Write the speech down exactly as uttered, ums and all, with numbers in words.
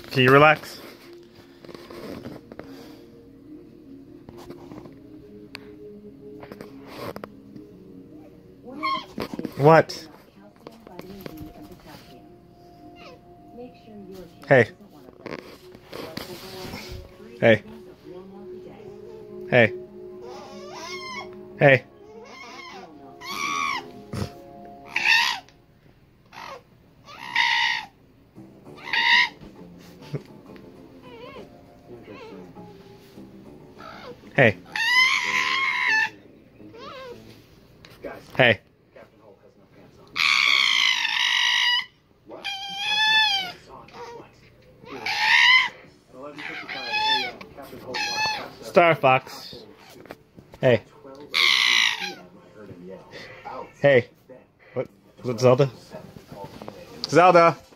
Can you relax? What? Hey. Hey. Hey. Hey. Hey. Hey. Captain Holt has no pants on. What? At eleven fifty-five a m, Captain Holt walks past us. Star Fox. Hey. twelve oh two p m I heard him yell. Ouch. Hey. What? What's Zelda? Zelda!